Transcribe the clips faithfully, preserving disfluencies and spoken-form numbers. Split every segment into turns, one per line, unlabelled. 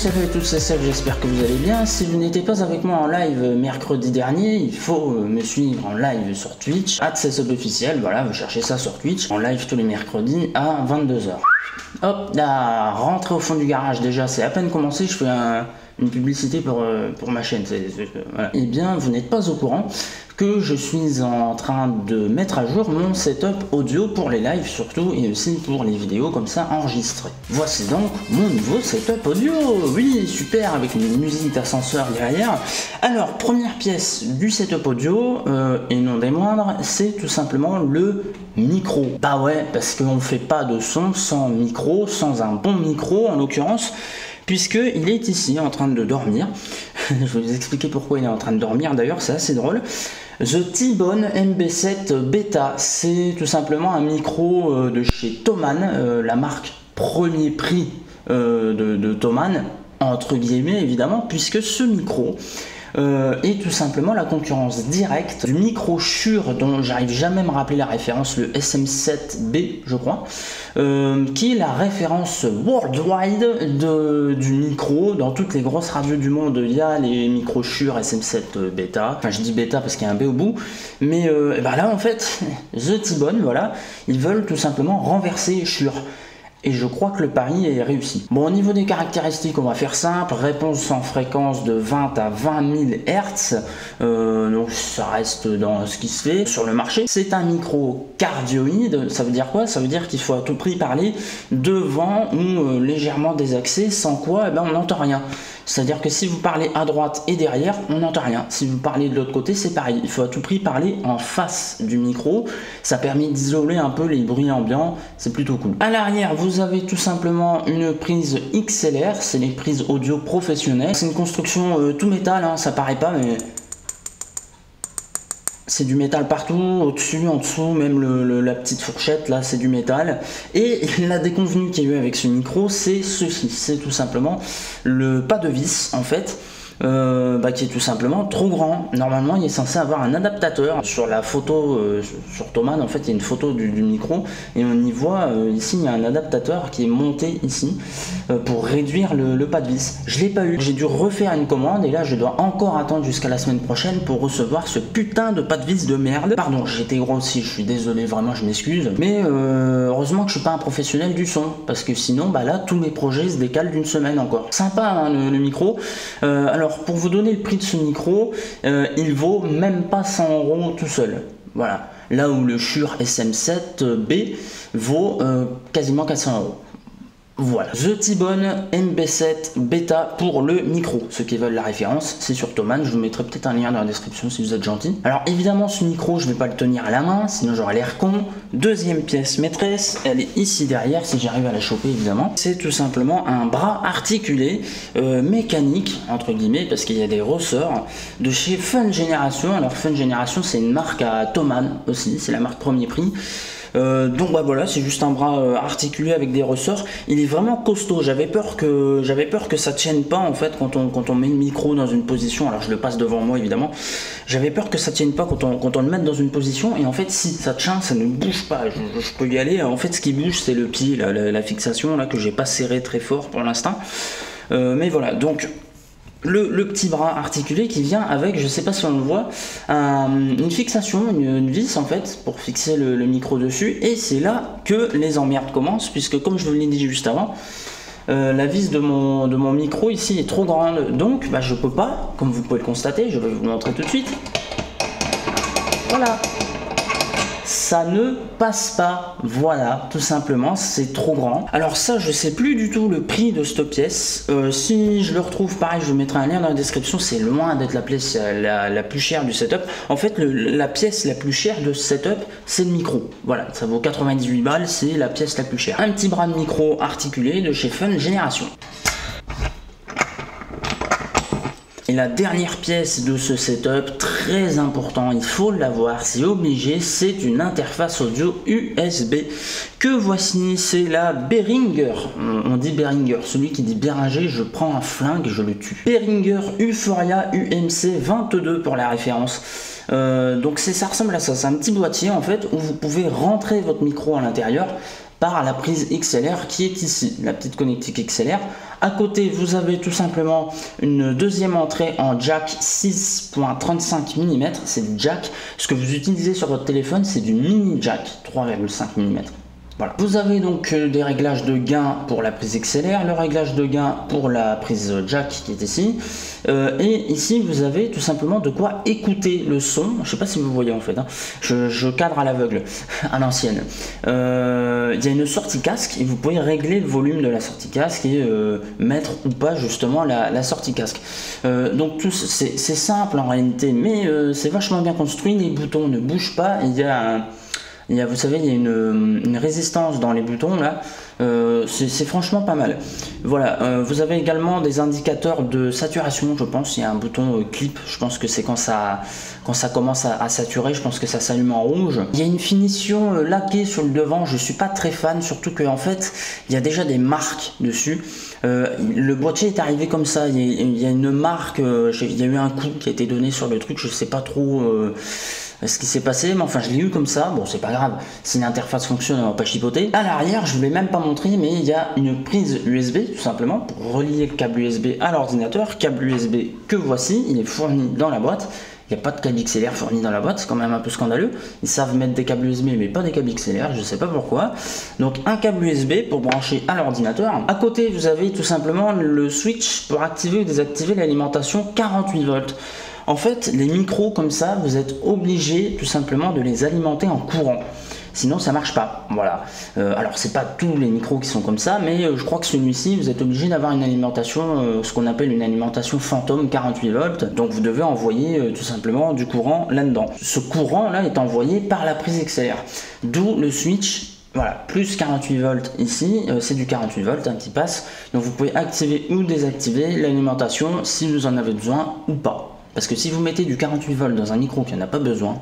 salut à tous, c'est Seb, j'espère que vous allez bien. Si vous n'étiez pas avec moi en live mercredi dernier, il faut me suivre en live sur Twitch, arobase setup officiel, voilà, vous cherchez ça sur Twitch, en live tous les mercredis à vingt-deux heures. Hop, la rentrée au fond du garage, déjà, c'est à peine commencé, je fais un, une publicité pour, pour ma chaîne. C'est, c'est, voilà. Eh bien, vous n'êtes pas au courant que je suis en train de mettre à jour mon setup audio pour les lives surtout et aussi pour les vidéos comme ça enregistrées. Voici donc mon nouveau setup audio, oui super, avec une musique d'ascenseur derrière. Alors première pièce du setup audio euh, et non des moindres, c'est tout simplement le micro. Bah ouais, parce qu'on fait pas de son sans micro, sans un bon micro en l'occurrence, puisqu'il est ici en train de dormir. Je vais vous expliquer pourquoi il est en train de dormir d'ailleurs, c'est assez drôle. The T-Bone M B sept Beta, c'est tout simplement un micro de chez Thomann, euh, la marque premier prix euh, de, de Thomann, entre guillemets évidemment, puisque ce micro Euh, et tout simplement la concurrence directe du micro Shure dont j'arrive jamais à me rappeler la référence, le S M sept B je crois, euh, qui est la référence worldwide de, du micro. Dans toutes les grosses radios du monde il y a les micros Shure S M sept Beta, enfin je dis Beta parce qu'il y a un B au bout, mais euh, et ben là en fait The T-Bone, voilà, ils veulent tout simplement renverser Shure. Et je crois que le pari est réussi. Bon, au niveau des caractéristiques, on va faire simple. Réponse en fréquence de vingt à vingt mille hertz. Euh, donc ça reste dans ce qui se fait sur le marché. C'est un micro cardioïde. Ça veut dire quoi? Ça veut dire qu'il faut à tout prix parler devant ou euh, légèrement désaxé, sans quoi eh ben, on n'entend rien. C'est-à-dire que si vous parlez à droite et derrière, on n'entend rien. Si vous parlez de l'autre côté, c'est pareil. Il faut à tout prix parler en face du micro. Ça permet d'isoler un peu les bruits ambiants. C'est plutôt cool. À l'arrière, vous avez tout simplement une prise X L R. C'est les prises audio professionnelles. C'est une construction euh, tout métal, hein, ça paraît pas, mais c'est du métal partout, au-dessus, en dessous, même le, le, la petite fourchette, là, c'est du métal. Et la déconvenue qu'il y a eu avec ce micro, c'est ceci. C'est tout simplement le pas de vis, en fait. Euh, bah, qui est tout simplement trop grand. Normalement il est censé avoir un adaptateur. Sur la photo euh, sur Thomann en fait il y a une photo du, du micro et on y voit euh, ici il y a un adaptateur qui est monté ici euh, pour réduire le, le pas de vis. Je l'ai pas eu, j'ai dû refaire une commande et là je dois encore attendre jusqu'à la semaine prochaine pour recevoir ce putain de pas de vis de merde. Pardon, j'étais gros aussi, je suis désolé, vraiment je m'excuse, mais euh, heureusement que je suis pas un professionnel du son parce que sinon bah là tous mes projets se décalent d'une semaine encore. Sympa hein, le, le micro. Euh, alors pour vous donner le prix de ce micro, euh, il vaut même pas cent euros tout seul. Voilà. Là où le Shure S M sept B vaut euh, quasiment quatre cents euros. Voilà. The T-Bone M B sept Beta pour le micro. Ceux qui veulent la référence, c'est sur Thomann. Je vous mettrai peut-être un lien dans la description si vous êtes gentil. Alors évidemment, ce micro, je ne vais pas le tenir à la main, sinon j'aurais l'air con. Deuxième pièce maîtresse, elle est ici derrière, si j'arrive à la choper évidemment. C'est tout simplement un bras articulé euh, mécanique, entre guillemets, parce qu'il y a des ressorts de chez Fun Generation. Alors Fun Generation, c'est une marque à Thomann aussi, c'est la marque premier prix. Euh, donc bah voilà, c'est juste un bras euh, articulé avec des ressorts. Il est vraiment costaud. J'avais peur que j'avais peur que ça tienne pas en fait quand on quand on met le micro dans une position. Alors je le passe devant moi évidemment. J'avais peur que ça tienne pas quand on quand on le met dans une position et en fait si ça tient, ça ne bouge pas. Je, je peux y aller. En fait, ce qui bouge c'est le pied, là, la, la fixation là que j'ai pas serré très fort pour l'instant. Euh, mais voilà donc. Le, le petit bras articulé qui vient avec, je sais pas si on le voit, un, une fixation, une, une vis en fait pour fixer le, le micro dessus, et c'est là que les emmerdes commencent puisque comme je vous l'ai dit juste avant, euh, la vis de mon, de mon micro ici est trop grande, donc bah, je peux pas, comme vous pouvez le constater, je vais vous montrer tout de suite, voilà. Ça ne passe pas, voilà, tout simplement, c'est trop grand. Alors ça, je sais plus du tout le prix de cette pièce. Euh, si je le retrouve, pareil, je vous mettrai un lien dans la description. C'est loin d'être la pièce la, la plus chère du setup. En fait, le, la pièce la plus chère de ce setup, c'est le micro. Voilà, ça vaut quatre-vingt-dix-huit balles, c'est la pièce la plus chère. Un petit bras de micro articulé de chez Fun Generation. Et la dernière pièce de ce setup, très important, il faut l'avoir, c'est obligé, c'est une interface audio U S B que voici, c'est la Behringer, on dit Behringer, celui qui dit Behringer, je prends un flingue, je le tue. Behringer Euphoria U M C vingt-deux pour la référence. Euh, donc ça ressemble à ça, c'est un petit boîtier en fait où vous pouvez rentrer votre micro à l'intérieur par la prise X L R qui est ici, la petite connectique X L R. À côté, vous avez tout simplement une deuxième entrée en jack six virgule trente-cinq millimètres. C'est du jack. Ce que vous utilisez sur votre téléphone, c'est du mini jack trois virgule cinq millimètres. Voilà. Vous avez donc euh, des réglages de gain pour la prise X L R, le réglage de gain pour la prise jack qui est ici, euh, et ici vous avez tout simplement de quoi écouter le son. Je ne sais pas si vous voyez en fait, hein. je, je cadre à l'aveugle, à l'ancienne. Euh, il y a une sortie casque et vous pouvez régler le volume de la sortie casque et euh, mettre ou pas justement la, la sortie casque. Euh, donc tout c'est simple en réalité, mais euh, c'est vachement bien construit, les boutons ne bougent pas, il y a un Il y a, vous savez, il y a une, une résistance dans les boutons là, euh, c'est franchement pas mal. Voilà, euh, vous avez également des indicateurs de saturation, je pense. Il y a un bouton euh, clip, je pense que c'est quand ça, quand ça commence à, à saturer, je pense que ça s'allume en rouge. Il y a une finition euh, laquée sur le devant, je suis pas très fan, surtout qu'en fait, il y a déjà des marques dessus. Euh, le boîtier est arrivé comme ça, il y a, il y a une marque, euh, il y a eu un coup qui a été donné sur le truc, je sais pas trop... Euh, ce qui s'est passé, mais enfin je l'ai eu comme ça, bon c'est pas grave, si l'interface fonctionne on va pas chipoter. À l'arrière je ne l'ai même pas montré, mais il y a une prise U S B tout simplement pour relier le câble U S B à l'ordinateur, câble U S B que voici, il est fourni dans la boîte. Il n'y a pas de câble X L R fourni dans la boîte, c'est quand même un peu scandaleux. Ils savent mettre des câbles U S B mais pas des câbles X L R, je sais pas pourquoi. Donc un câble U S B pour brancher à l'ordinateur. À côté vous avez tout simplement le switch pour activer ou désactiver l'alimentation quarante-huit volts. En fait, les micros comme ça, vous êtes obligé tout simplement de les alimenter en courant. Sinon, ça marche pas. Voilà. Euh, alors, c'est pas tous les micros qui sont comme ça, mais euh, je crois que celui-ci, vous êtes obligé d'avoir une alimentation, euh, ce qu'on appelle une alimentation fantôme quarante-huit volts. Donc, vous devez envoyer euh, tout simplement du courant là-dedans. Ce courant-là est envoyé par la prise X L R. D'où le switch. Voilà, plus quarante-huit volts ici, euh, c'est du quarante-huit volts hein, qui passe. Donc, vous pouvez activer ou désactiver l'alimentation si vous en avez besoin ou pas. Parce que si vous mettez du quarante-huit volts dans un micro qui n'en a pas besoin,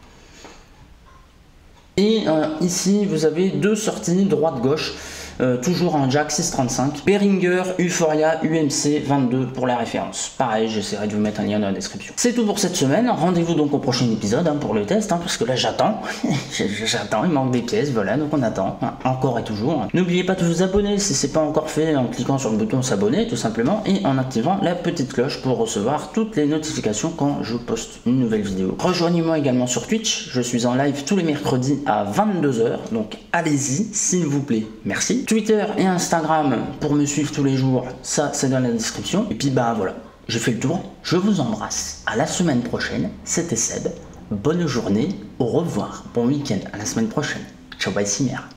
et euh, ici vous avez deux sorties droite-gauche, euh, toujours en jack six trente-cinq, Behringer Euphoria U M C vingt-deux pour la référence. Pareil, j'essaierai de vous mettre un lien dans la description. C'est tout pour cette semaine, rendez-vous donc au prochain épisode hein, pour le test, hein, parce que là j'attends, j'attends, il manque des pièces, voilà, donc on attend, hein, encore et toujours. N'oubliez pas de vous abonner si ce n'est pas encore fait en cliquant sur le bouton s'abonner tout simplement, et en activant la petite cloche pour recevoir toutes les notifications quand je poste une nouvelle vidéo. Rejoignez-moi également sur Twitch, je suis en live tous les mercredis à vingt-deux heures, donc allez-y s'il vous plaît, merci. Twitter et Instagram pour me suivre tous les jours, ça c'est dans la description. Et puis bah voilà, j'ai fait le tour, je vous embrasse, à la semaine prochaine, c'était Seb, bonne journée, au revoir, bon week-end, à la semaine prochaine, ciao bye Cimer.